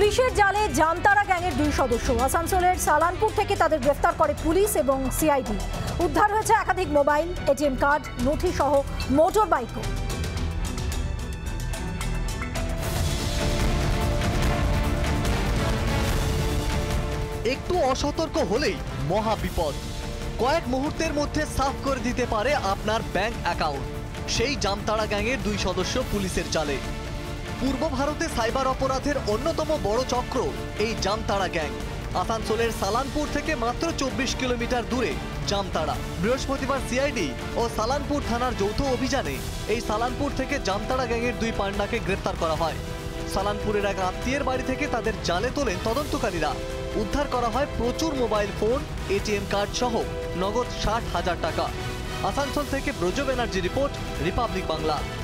পুলিশের জালে জামতারা গ্যাংয়ের 2 সদস্য। আসানসোলের সালানপুর থেকে তাদের গ্রেফতার করে পুলিশ এবং সিআইডি। উদ্ধার হয়েছে একাধিক মোবাইল, এটিএম কার্ড, নথি সহ মোটর বাইকও। একটু অসতর্ক হলেই মহা বিপদ। কয়েক মুহূর্তের মধ্যে সাফ করে দিতে পারে আপনার ব্যাংক অ্যাকাউন্ট। সেই জামতারা গ্যাংয়ের 2 সদস্য পুলিশের জালে। পূর্ব ভারতে সাইবার অপরাধের অন্যতম বড় চক্র এই জামতারা গ্যাং। আসানসোলের সালানপুর থেকে মাত্র 24 কিলোমিটার দূরে জামতারা। বৃহস্পতিবার সিআইডি ও সালানপুর থানার যৌথ অভিযানে এই সালানপুর থেকে জামতারা গ্যাংয়ের 2 পান্ডাকে গ্রেফতার করা হয়। সালানপুরের এক আত্মীয়ের বাড়ি থেকে তাদের জালে তোলেন তদন্তকারীরা। উদ্ধার করা হয় প্রচুর মোবাইল ফোন, এটিএম কার্ড সহ নগদ 60,000 টাকা। আসানসোল থেকে ব্রজ ব্যানার্জি রিপোর্ট, রিপাবলিক বাংলা।